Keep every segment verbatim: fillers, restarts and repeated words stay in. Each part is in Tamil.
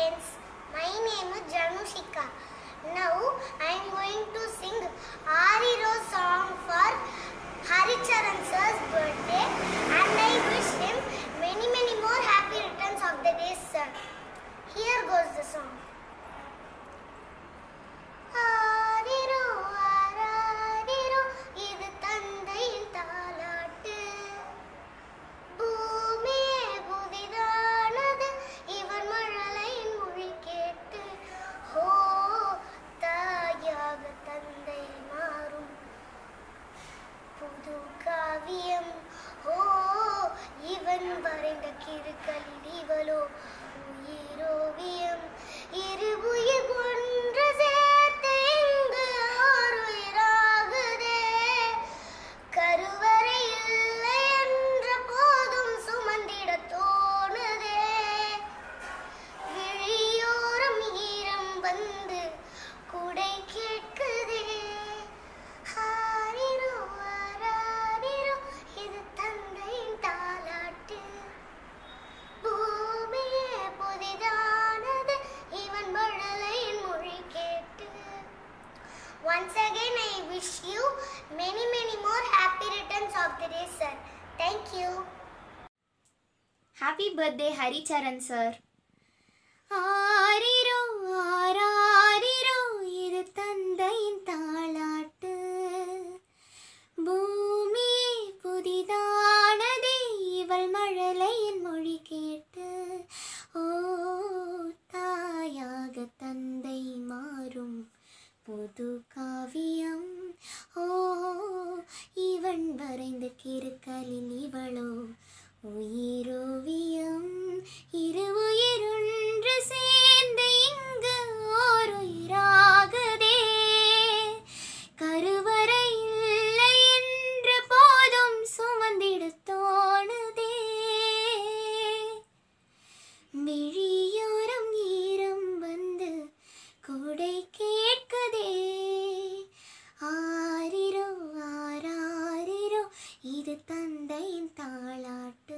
friends, my name is Janushika. Now I am going to sing Ariro song for Haricharan sir's birthday, and I wish him many many more happy returns of the day, sir. Here goes the song. Ariro arariro idu tandaiyin taalaattu பூமியே புதிதானது இவன் மழலையின் மொழி கேட்டு ஹோ தாயாக தந்தை மாறும் புது காவியம் ஹோ இவன் வரைந்த கிறுக்கலில் இவளோ உயிரோவியம் இரு உயிர் ஒன்று சேர்த்து இங்கு ஓர் உயிராகுதே கருவறை இல்லை என்ற போதும் சுமந்திட தோணுதே விழியோரம் ஈரம் வந்து குடை கேட்குதே ஹாரிரோ ஆராரிரோ இது தந்தையின் தாலாட்டு பூமியே புதிதானது இவன் மழலையின் மொழி கேட்டு. Once again I wish you many many more happy returns of the day, sir. Thank you. Happy birthday Haricharan sir. ஆரிரோ ஆராரிரோ இது தந்தையின் தாலாட்டு பூமியே புதிதானதே இவள் மழலையின் மொழி கேட்டு ஓ தாயாக தந்தை மாறும் புது காவியம் ஓ இவன் வரைந்த கிறுக்கலில் இவளோ உயிரோவியம் இரு உயிரொன்று சேர்ந்து இங்கு ஓர் உயிராகுதே கருவறை இல்லை என்ற போதும் சுமந்திட தோணுதே விழியோரம் ஈரம் வந்து குடை கேட்குதே ஆரிரோ ஆராரிரோ இது தந்தையின் தாலாட்டு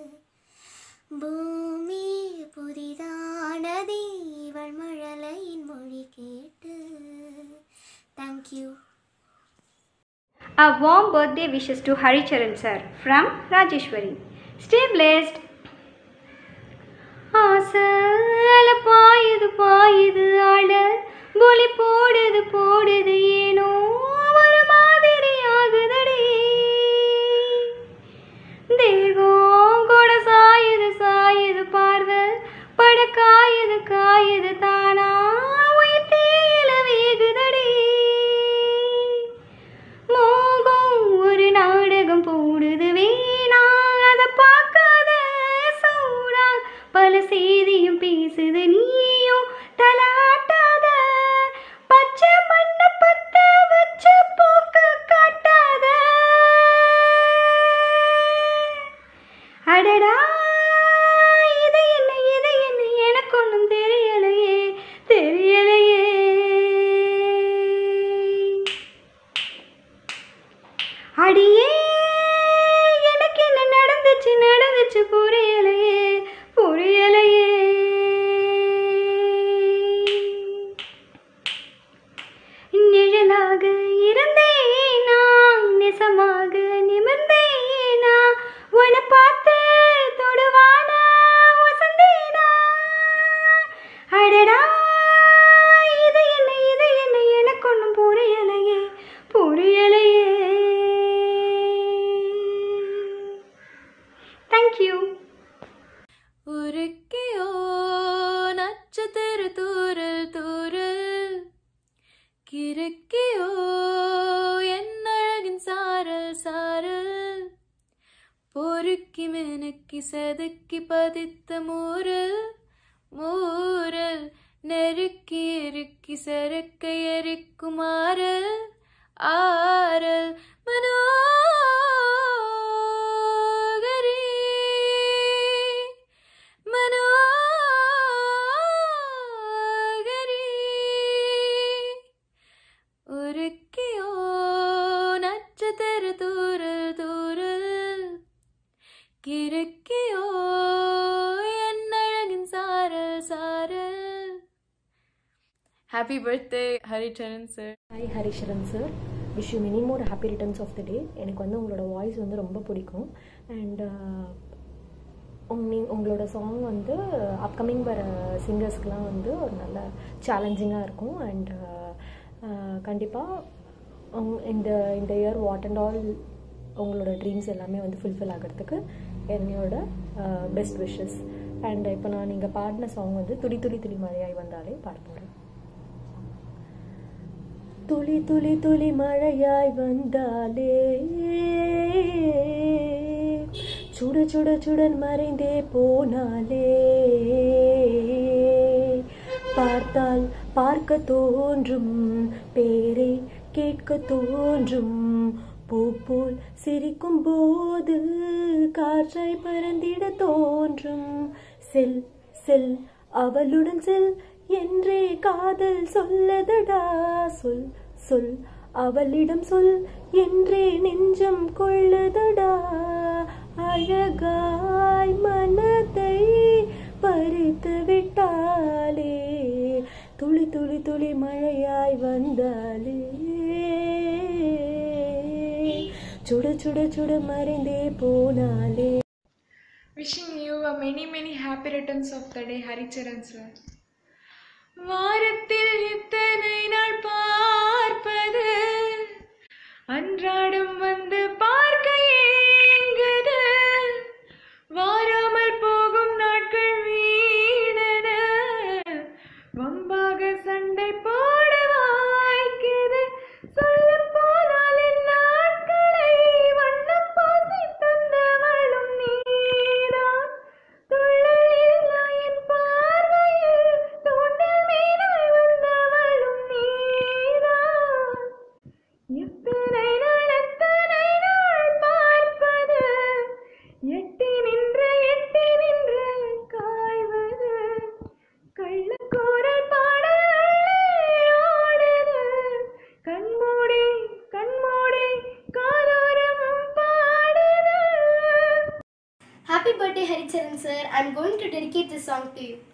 பூமி புதிதானதே இவள் மழலையின் மொழி கேட்டு. Thank you. A warm birthday wishes to Haricharan sir from Rajeshwari. Stay blessed. ஆசல பாயுது பாயுது ஆட பொலி போடுது போடுது ஏனோ ஒரு மாதிரி ஆகுதடி தேகம் கூட சாயுது சாயுது பார்வை பட காயுது காயுது தானா உயிர் தீயில வேகுதடி மோகம் ஒரு நாடகம் போடுது வேணா அதை பார்க்காத சூடா பல செய்தியும் பேசுது நீயும் தலாட்டாத பச்சை மண்ண பத்த வச்ச போக்க காட்டாத அடடா இது என்ன இது என்ன எனக்கு ஒன்றும் தெரியலையே தெரியலையே அடியே எனக்கு என்ன நடந்துச்சு நடந்துச்சு புரியலையே புரியலையே நிழலாக இருந்தேனா நெசமாக நிமிர்ந்தேனா உன்னை பார்த்து தொடுவானா வசந்தேனா அடடா இது என்ன இது என்ன எனக்கு ஒன்றும் புரியலையே புரியலையே. Thank you. உருக்கியோ நட்சத்திர தூரல் தூரல் கிறுக்கியோ என்னழகின் சாரல் சாரல் பொறுக்கி மெனுக்கி செதுக்கி பதித்த மூரல் மூரல் நெருக்கி இறுக்கி செருக்கை எரிக்கும் ஆரல் ஆரல் மனோ உருக்கியோ நட்சத்திர தூரல் தூரல் கிறுக்கியோ என்னழகின் சாரல் சாரல் Happy birthday, Haricharan sir. Hi Haricharan sir. Wish you many more happy returns of the day. எனக்கு வந்து உங்களோட வாய்ஸ் வந்து ரொம்ப பிடிக்கும். அண்ட் உங்களோட சாங் வந்து அப்கமிங் வர சிங்கர்ஸ்க்கெலாம் வந்து ஒரு நல்ல சேலஞ்சிங்காக இருக்கும். அண்ட் கண்டிப்பாக இந்த இந்த இயர் வாட் அண்ட் ஆல் உங்களோட ட்ரீம்ஸ் எல்லாமே வந்து ஃபுல்ஃபில் ஆகிறதுக்கு என்னோட பெஸ்ட் விஷஸ். அண்ட் இப்போ நான் நீங்கள் பாடின சாங் வந்து துளி துளி துளி மழையாய் வந்தாலே பாட போகிறேன். துளி துளி துளி மழையாய் வந்தாலே சுட சுட சுடன் மறைந்தே போனாலே பார்த்தால் பார்க்க தோன்றும் பேரை கேட்க தோன்றும் பூ போல் சிரிக்கும் போது காற்றாய் பறந்திட தோன்றும் செல் செல் அவளுடன் செல் என்றே காதல் சொல்லதடா சொல் சொல் அவளிடம் சொல் என்றே நெஞ்சம் கொள்ளதடா அழகாய் மனதை பறித்து விட்டாலே துளி துளி துளி மழையாய் வந்தாலே சுட சுட சுட மறைந்தே போனாலே. Wishing you a many many happy returns of the day, Haricharan sir. வாரத்தில் இத்தனை நாள் பார்ப்பது அன்றாடம் வந்து பார்க்க ஏங்குது வாராமல் போகும் நாட்கள் வீணன வம்பாக சண்டை போட வாய்க்குது சொல்ல போனால் என் நாட்களை வண்ணம் பாசி தந்தவளும் நீதான் துள்ளல் இல்லா என் பார்வையில் தோண்டல் மீனாய் வந்தவளும் நீதான் எத்தனை நாள் எத்தனை நாள் பார்ப்பது எட்டி நின்று எட்டி நின்று காய்வது கள்ளக்கூறல் பாடல் ஓடுது கண்மூடி கண்மூடி காதோரம் பாடுது. Happy birthday, Haricharan sir. I'm going to dedicate this song to you.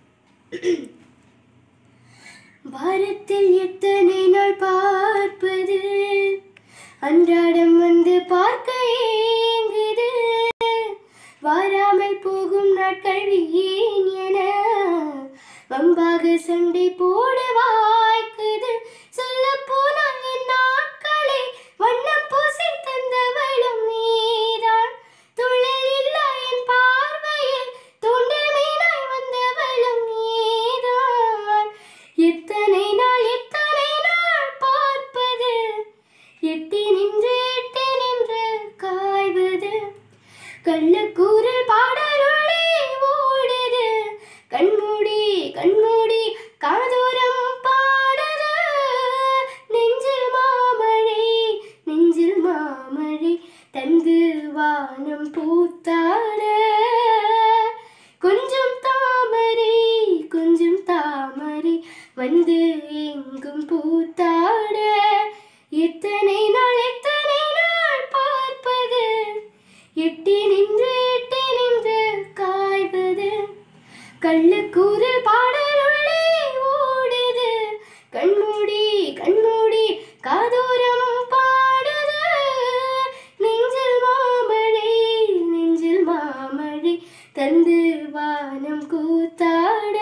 பாரத்தில் எத்தனை நாள் பார்ப்பது அன்றாடம் வந்து பார்க்க ஏங்குது வாராமல் போகும் நாட்கள் வீண் என வம்பாக சண்டை போட வாய்க்குது சொல்ல போனால் என் நாட்களை வண்ணம் பூசி தந்தவளும் நீதான் துள்ளல் இல்லா என் பார்வையில் தோண்டல் மீனாய் வந்தவளும் நீதான் எத்தனை நாள் எத்தனை நாள் பார்ப்பது எட்டி நின்று எட்டி நின்று காய்வது கள்ளக்கூறல் பாடலுள்ளே ஓடுது கண்மூடி கண்மூடி காதோரம் பாடுது நெஞ்சில் மாமழை நெஞ்சில் மாமழை தந்து வானம் பூத்தாட கொஞ்சம் தாமரை கொஞ்சம் தாமரை வந்து எங்கும் பூத்தாட எத்தனை நாள் எத்தனை நாள் பார்ப்பது எட்டி நின்று எட்டி நின்று காய்வது கள்ளக்கூறல் பாடலுள்ளே ஓடுது கண்மூடி கண்மூடி காதோரம் பாடுது நெஞ்சில் மாமழை நெஞ்சில் மாமழை தந்து வானம் கூத்தாட.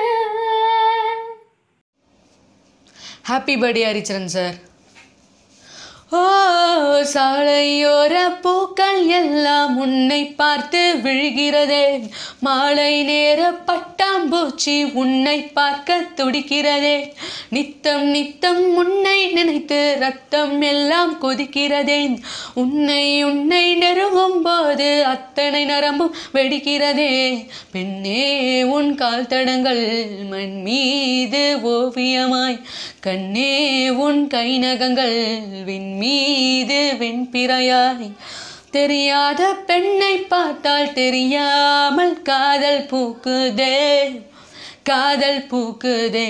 Happy birthday, Haricharan sir. ஓ சாலையோர பூக்கள் எல்லாம் உன்னை பார்த்து விழுகிறதே மாலை நேர பட்டாம்பூச்சி உன்னை பார்க்க துடிக்கிறதே நித்தம் நித்தம் உன்னை நினைத்து ரத்தம் எல்லாம் கொதிக்கிறதே உன்னை உன்னை நெருங்கும் போது அத்தனை நரம்பும் வெடிக்கிறதே பெண்ணே உன் கால் தடங்கள் மண் மீது ஓவியமாய் கண்ணே உன் கை நகங்கள் விண் மீது வெண்பிறையாய் தெரியாத பெண்ணை பார்த்தால் தெரியாமல் காதல் பூக்குதே காதல் பூக்குதே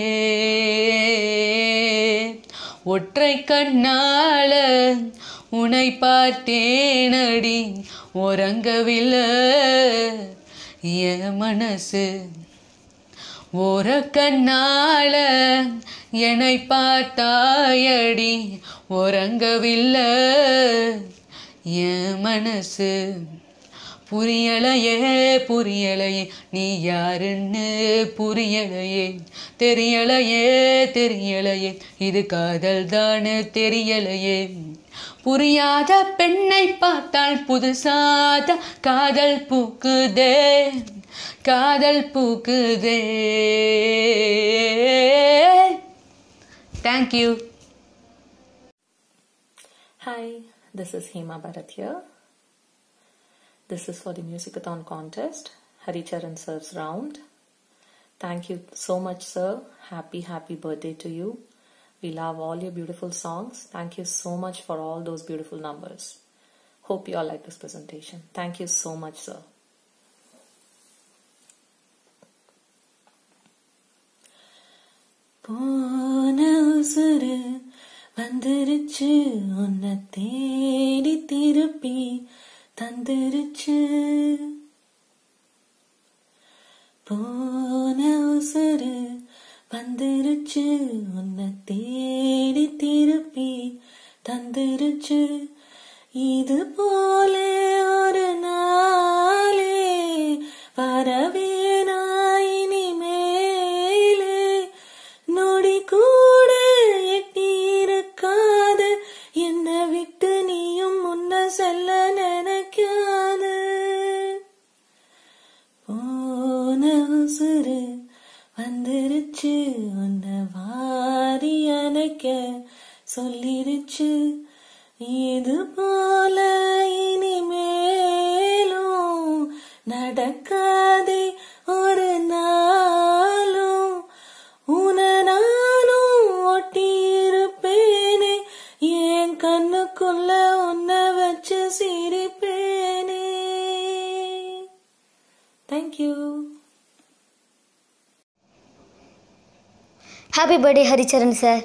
ஒற்றை கண்ணால உன்னை பார்த்தேனடி உறங்கவில்லை என் மனசு ஓர கண்ணால என்னை பார்த்தாயடி உறங்கவில்லை என் மனசு புரியலையே புரியலையே நீ யாருன்னு புரியலையே தெரியலையே தெரியலையே இது காதல் தானே தெரியலையே புரியாத பெண்ணை பார்த்தால் புதுசாத காதல் பூக்குதே காதல் பூக்குதே. Thank you. Hi, this is Hema Bharat here. This is for the Musicathon contest, Haricharan Sir's round. Thank you so much, sir. Happy, happy birthday to you. We love all your beautiful songs. Thank you so much for all those beautiful numbers. Hope you all like this presentation. Thank you so much, sir. போன உசுறு வந்துருச்சு உன்னை தேடி திருப்பி தந்துருச்சு போன உசுறு வந்துருச்சு உன்னை தேடி திருப்பி தந்துருச்சு இது போல ஒரு நாளே வரவே நான் இனிமேலே நொடி கூட எட்டியிருக்காத என்னை விட்டு நீயும் முன்ன செல்ல நினைக்காத போன உசுறு வந்துருச்சு உன்னை வாரி அணைக்க சொல்லிருச்சு இது போல இனிமேலும் நடக்காதே ஒரு நாளும் உன நானும் ஒட்டியிருப்பேனே என் கண்ணுக்குள்ள உன்னை வச்சு சிரிப்பேனே. Thank you. Happy birthday Haricharan sir.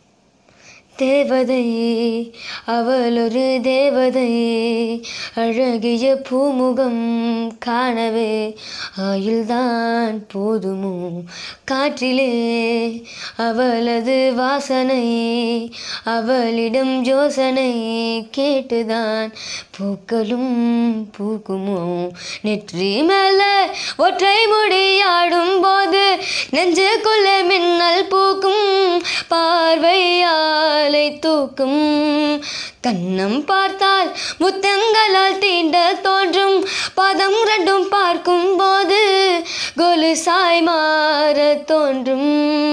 தேவதையே அவள் ஒரு தேவதையே அழகிய பூமுகம் காணவே ஆயுள்தான் போதுமோ காற்றிலே அவளது வாசனை அவளிடம் யோசனை கேட்டுதான் பூக்களும் பூக்குமோ நெற்றி மேல ஒற்றை முடியாடும் போது நெஞ்சுக்குள்ள மின்னல் பூக்கும் பார்வையால் தூக்கும் கண்ணம் பார்த்தால் முத்தங்களால் தீண்ட தோன்றும் பதம் ரெண்டும் பார்க்கும் போது கொலுசாய் மாற தோன்றும்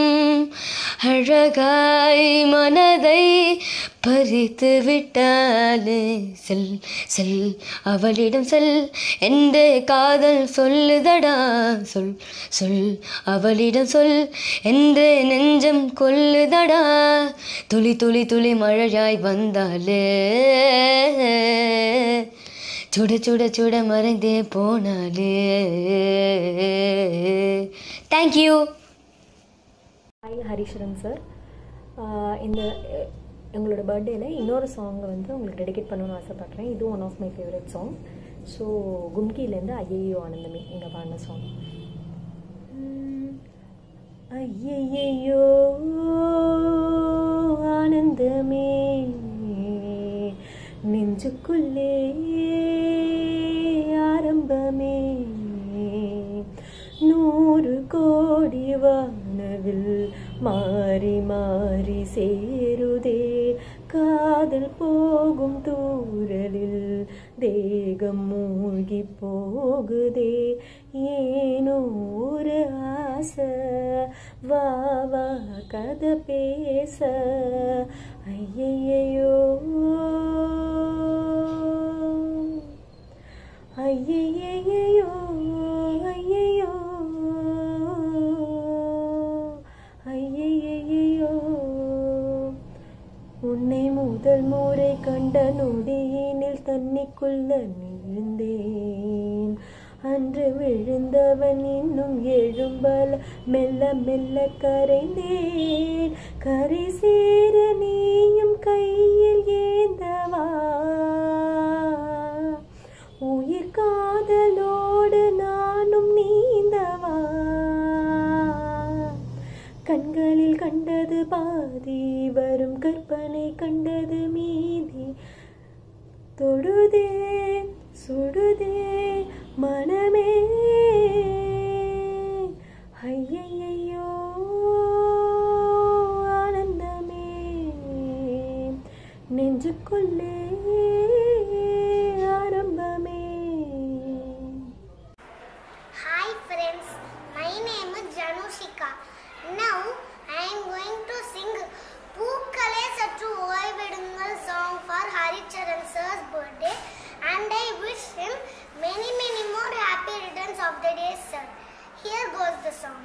அழகாய் மனதை பறித்து விட்டாலே செல் செல் அவளிடம் செல் என்று காதல் சொல்லுதடா சொல் சொல் அவளிடம் சொல் என்று நெஞ்சம் கொல்லுதடா துளி துளி துளி மழையாய் வந்தாலே சுட சுட சுட மறைந்தே போனாலே. தேங்க்யூ. ஹாய் ஹரிச்சரன் சார், இந்த எங்களோட பர்த்டேயில் இன்னொரு சாங்கை வந்து உங்களுக்கு டெடிகேட் பண்ணணும்னு ஆசைப்பட்றேன். இதுவும் one of my favourite song. So கும்கிலேருந்து ஐயையோ ஆனந்தமே எங்கள் பாடின சாங். ஐயையோ ஆனந்தமே நெஞ்சுக்குள்ளே ஆரம்பமே நூறு கோடி வானவில் மாறி மாறி சேருதே காதல் போகும் தூரலில் தேகம் மூழ்கி போகுதே ஏனோ ஒரு ஆசை வா வா கதை பேச ஐயையோ ஐயையோ ஐயையோ ஐயையோ உன்னை முதல் முறை கண்ட நொடியினில் தண்ணிக்குள்ள நீழ்ந்தேன் அன்று விழுந்தவன் இன்னும் எழும்பல மெல்ல மெல்ல கரைந்தேன் கரை சேர நீயும் கையில் ஏந்தவா உயிர் காதலோடு நானும் நீந்தவா கண்களில் கண்டது பாதி வரும் கற்பனை கண்டது மீதி தொடுதே சுடுதே மனமே ஐயையோ ஆனந்தமே நெஞ்சுக்குள்ளே ஆரம்பமே. Hi friends, my name is Janushika. Now I am going to sing Pookale Sattu Oividungal song for Haricharan sir's birthday, and I wish him many many more happy returns of the day, sir. Here goes the song.